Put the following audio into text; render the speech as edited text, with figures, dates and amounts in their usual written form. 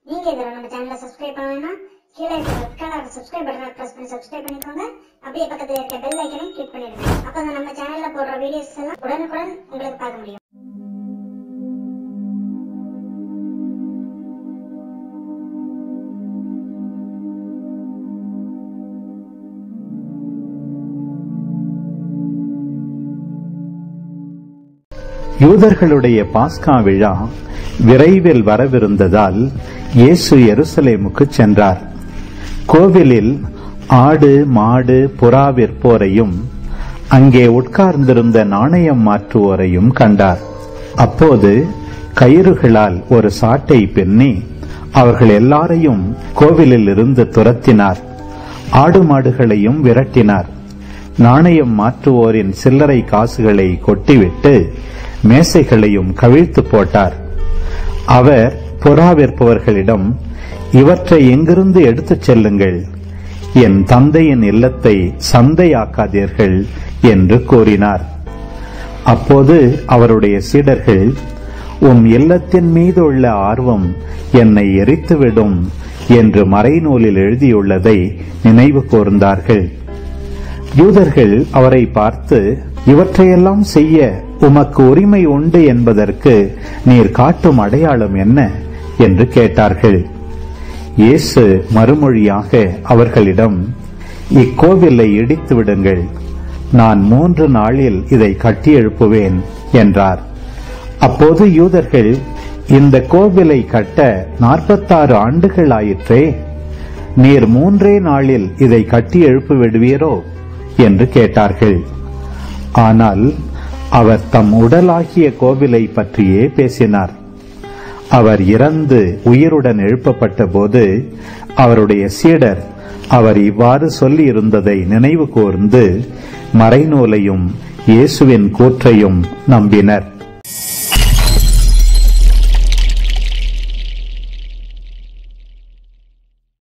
நீங்க இதெல்லாம் நம்ம சேனலை சப்ஸ்கிரைப் பண்ணணும்னா கீழே இருக்க ரெட் கலர் சப்ஸ்கிரைப் பட்டனை பிரஸ் பண்ணி சப்ஸ்கிரைப் பண்ணிக்கோங்க. அப்படியே பக்கத்துல இருக்க பெல் ஐக்கனை கிளிக் பண்ணிடுங்க. அப்பதான் நம்ம சேனல்ல போடுற வீடியோஸ் எல்லாம் உடனுக்குடன் உங்களுக்கு பார்க்க முடியும். யூதர்களுடைய பாஸ்கா விழா விரைவில் வரவிருந்ததால் இயேசு எருசலேமுக்கு சென்றார். கோவிலில் ஆடு மாடு புறா விற்போரையும் அங்கே உட்கார்ந்திருந்த நாணயம் மாற்றுவோரையும் கண்டார். அப்போது கயிறுகளால் ஒரு சாட்டை பின்னி அவர்கள் எல்லாரையும் கோவிலில் இருந்து துரத்தினார். ஆடு மாடுகளையும் விரட்டினார். நாணயம் மாற்றுவோரின் சில்லறை காசுகளை கொட்டிவிட்டு மேசைகளையும் கவிழ்த்து போட்டார். அவர் புறா விற்பவர்களிடம், இவற்றை எங்கிருந்து எடுத்துச் செல்லுங்கள், என் தந்தையின் இல்லத்தை சந்தையாக்காதீர்கள் என்று கூறினார். அப்போது அவருடைய சீடர்கள், உம் இல்லத்தின் மீது உள்ள ஆர்வம் என்னை எரித்துவிடும் என்று மறைநூலில் எழுதியுள்ளதை நினைவு கூர்ந்தார்கள். யூதர்கள் அவரை பார்த்து, இவற்றையெல்லாம் செய்ய உமக்கு உரிமை உண்டு என்பதற்கு நீர் காட்டும் அடையாளம் என்ன என்று கேட்டார்கள். இயேசு மறுமொழியாக அவர்களிடம், இக்கோவிலை இடித்து விடுங்கள், நான் 3 நாளில் இதை கட்டி எழுப்புவேன் என்றார். அப்போது யூதர்கள், இந்த கோவிலை கட்ட 46 ஆண்டுகள் ஆயிற்றே, நீர் 3 நாளில் இதை கட்டி எழுப்பி விடுவீரோ என்று கேட்டார்கள். ஆனால் அவர் தம் உடலாகிய கோவிலை பற்றியே பேசினார். அவர் இறந்து உயிருடன் எழுப்பப்பட்ட போது அவருடைய சீடர் அவர் இவ்வாறு சொல்லி இருந்ததை நினைவு கூர்ந்து மறைநூலையும் இயேசுவின் கூற்றையும் நம்பினர்.